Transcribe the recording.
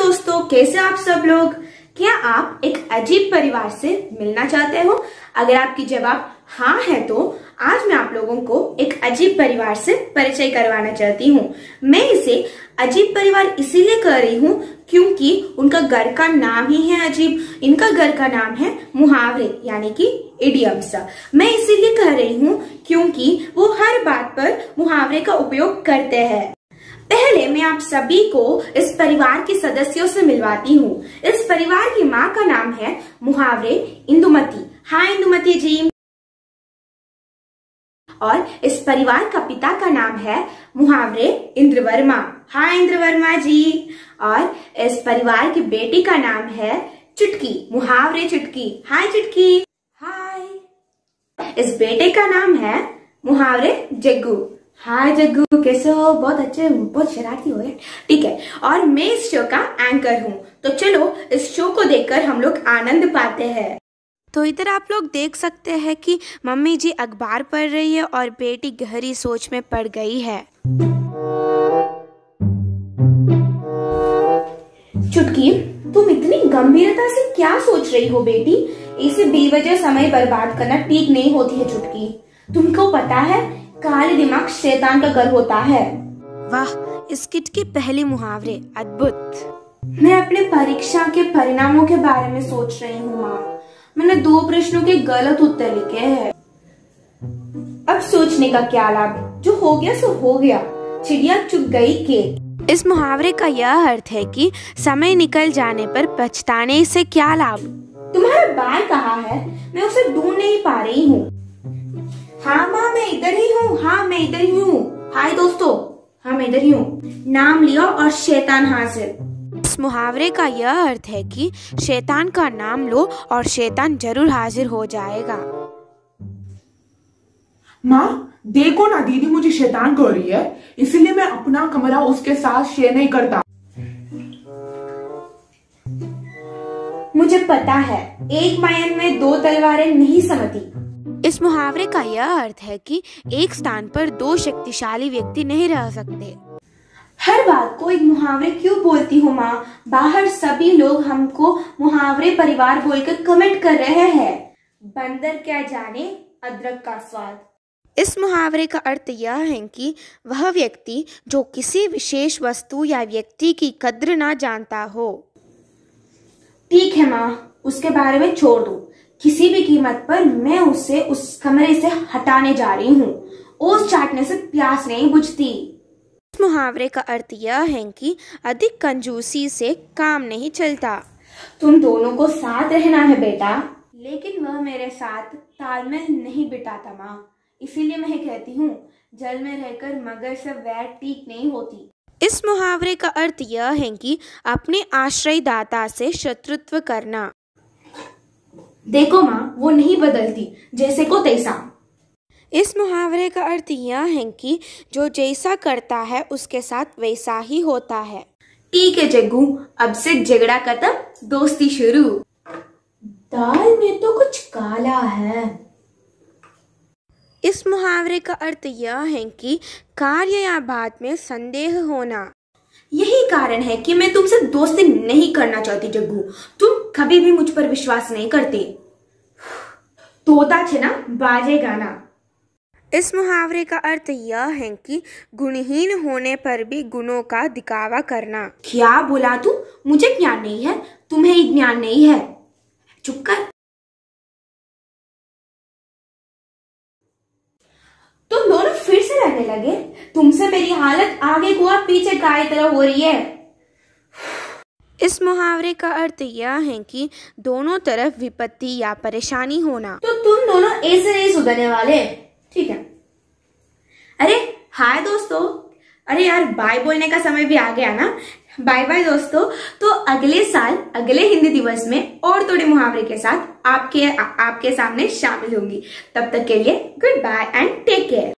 दोस्तों, कैसे आप सब लोग। क्या आप एक अजीब परिवार से मिलना चाहते हो? अगर आपकी जवाब हाँ है तो आज मैं आप लोगों को एक अजीब परिवार से परिचय करवाना चाहती हूँ। मैं इसे अजीब परिवार इसीलिए कर रही हूँ क्योंकि उनका घर का नाम ही है अजीब। इनका घर का नाम है मुहावरे यानी कि इडियम्स। मैं इसीलिए कह रही हूँ क्योंकि वो हर बात पर मुहावरे का उपयोग करते हैं। पहले मैं आप सभी को इस परिवार के सदस्यों से मिलवाती हूँ। इस परिवार की माँ का नाम है मुहावरे इंदुमती। हाँ इंदुमती जी। और इस परिवार का पिता का नाम है मुहावरे इंद्रवर्मा। हाँ इंद्रवर्मा जी। और इस परिवार की बेटी का नाम है चुटकी। मुहावरे चुटकी। हाय चुटकी। हाय। इस बेटे का नाम है मुहावरे जग्गू। हाय जग्गू, कैसे हो? बहुत अच्छे, बहुत शरारती हो गए। ठीक है। और मैं इस शो का एंकर हूँ, तो चलो इस शो को देखकर हम लोग आनंद पाते हैं। तो इधर आप लोग देख सकते हैं कि मम्मी जी अखबार पढ़ रही है और बेटी गहरी सोच में पड़ गई है। चुटकी, तुम इतनी गंभीरता से क्या सोच रही हो बेटी? इसे बेवजह समय बर्बाद करना ठीक नहीं होती है चुटकी। तुमको पता है काले दिमाग शैतान का घर होता है। वाह, इस किट की पहली मुहावरे अद्भुत। मैं अपने परीक्षा के परिणामों के बारे में सोच रही हूँ माँ। मैंने 2 प्रश्नों के गलत उत्तर लिखे हैं। अब सोचने का क्या लाभ? जो हो गया सो हो गया। चिड़िया चुग गई केक। इस मुहावरे का यह अर्थ है कि समय निकल जाने पर पछताने से क्या लाभ। तुम्हारा बाल कहाँ है? मैं उसे ढूंढ नहीं पा रही हूँ। हाँ माँ, मैं इधर ही हूँ। हाँ मैं इधर ही हूँ। हाय दोस्तों, हाँ मैं इधर ही हूँ। नाम लिया और शैतान हाजिर। इस मुहावरे का यह अर्थ है कि शैतान का नाम लो और शैतान जरूर हाजिर हो जाएगा। माँ देखो ना, दीदी मुझे शैतान कह रही है, इसीलिए मैं अपना कमरा उसके साथ शेयर नहीं करता। मुझे पता है, एक मायन में 2 तलवारें नहीं समझती। इस मुहावरे का यह अर्थ है कि एक स्थान पर 2 शक्तिशाली व्यक्ति नहीं रह सकते। हर बात को एक मुहावरे क्यों बोलती हो माँ? बाहर सभी लोग हमको मुहावरे परिवार बोलकर कमेंट कर रहे हैं। बंदर क्या जाने अदरक का स्वाद। इस मुहावरे का अर्थ यह है कि वह व्यक्ति जो किसी विशेष वस्तु या व्यक्ति की कद्र ना जानता हो। ठीक है माँ, उसके बारे में छोड़ दो। किसी भी कीमत पर मैं उसे उस कमरे से हटाने जा रही हूँ। ओस चाटने से प्यास नहीं बुझती। इस मुहावरे का अर्थ यह है कि अधिक कंजूसी से काम नहीं चलता। तुम दोनों को साथ रहना है बेटा, लेकिन वह मेरे साथ तालमेल नहीं बिठाता माँ। इसीलिए मैं कहती हूँ, जल में रहकर मगर से वैर ठीक नहीं होती। इस मुहावरे का अर्थ यह है कि अपने आश्रयदाता से शत्रुत्व करना। देखो माँ, वो नहीं बदलती, जैसे को तैसा। इस मुहावरे का अर्थ यह है कि जो जैसा करता है उसके साथ वैसा ही होता है। ठीक है जग्गू, अब से झगड़ा खत्म, दोस्ती शुरू। दाल में तो कुछ काला है। इस मुहावरे का अर्थ यह है कि कार्य या बात में संदेह होना। यही कारण है कि मैं तुमसे दोस्ती नहीं करना चाहती जग्गू। तुम कभी भी मुझ पर विश्वास नहीं करते। तोता छे ना बाजे गाना। इस मुहावरे का अर्थ यह है कि गुणहीन होने पर भी गुणों का दिखावा करना। क्या बोला तू? मुझे ज्ञान नहीं है, तुम्हें ही ज्ञान नहीं है। चुप कर। तुम दोनों फिर से लड़ने लगे। तुमसे मेरी हालत आगे कुआ पीछे गाय तरह हो रही है। इस मुहावरे का अर्थ यह है कि दोनों तरफ विपत्ति या परेशानी होना। तो तुम दोनों ऐसे नहीं सुधरने वाले। ठीक है। अरे हाय दोस्तों। अरे यार, बाय बोलने का समय भी आ गया ना। बाय बाय दोस्तों। तो अगले साल अगले हिंदी दिवस में और थोड़े मुहावरे के साथ आपके सामने शामिल होंगी। तब तक के लिए good bye and take care.